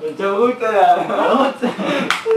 めっちゃ動いたやん。